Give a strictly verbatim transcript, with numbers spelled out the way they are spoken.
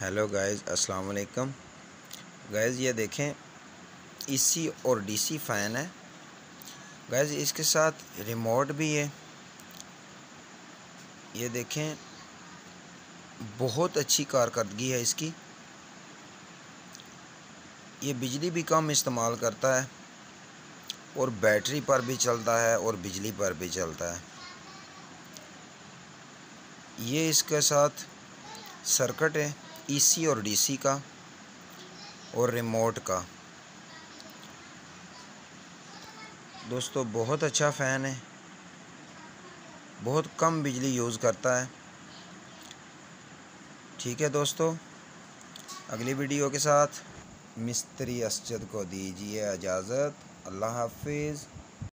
Hello guys, अस्सलाम वालेकुम। Guys ये देखें, एसी और डीसी फ़ैन है। गाइस इसके साथ रिमोट भी है। ये देखें, बहुत अच्छी कारकर्दगी है इसकी। ये बिजली भी कम इस्तेमाल करता है और बैटरी पर भी चलता है और बिजली पर भी चलता है। ये इसके साथ सर्किट है एसी और डीसी का और रिमोट का। दोस्तों बहुत अच्छा फ़ैन है, बहुत कम बिजली यूज़ करता है। ठीक है दोस्तों, अगली वीडियो के साथ मिस्त्री असजद को दीजिए इजाज़त। अल्लाह हाफिज़।